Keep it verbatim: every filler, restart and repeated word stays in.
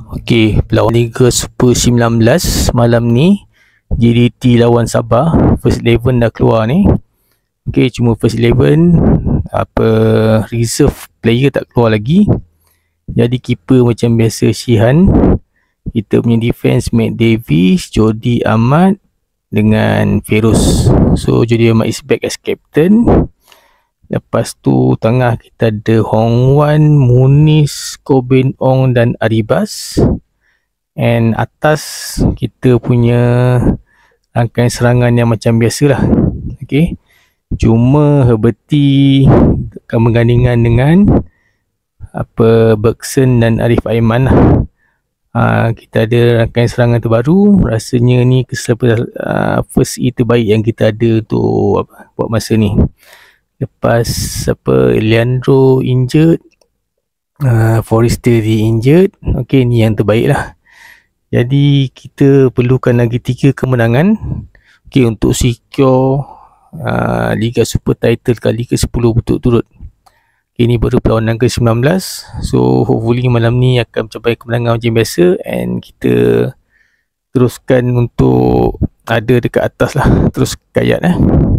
Okey, lawan Liga Super sembilan belas malam ni, J D T lawan Sabah. First eleven dah keluar ni. Okey, cuma first eleven apa reserve player tak keluar lagi. Jadi keeper macam biasa Shihan. Kita punya defense Matt Davis, Jody Ahmad dengan Feroz. So Jody Ahmad is back as captain. Lepas tu tengah kita ada Hong Wan, Muniz, Kobin Ong dan Aribas. And atas kita punya rangkaian serangan yang macam biasalah. Okey. Cuma Herbeti akan bergandingan dengan apa Bergson dan Arif Aiman lah. Ha, kita ada rangkaian serangan terbaru. Rasanya ni keseluruhan uh, first E terbaik yang kita ada untuk apa, buat masa ni. Lepas apa Leandro injured, uh, Forrester injured. Okey, ni yang terbaik lah. Jadi kita perlukan lagi tiga kemenangan okey untuk secure uh, Liga Super Title kali ke sepuluh berturut-turut. Okay, ini baru perlawanan ke sembilan belas. So hopefully malam ni akan mencapai kemenangan macam biasa. And kita teruskan untuk ada dekat atas lah. Terus kayat eh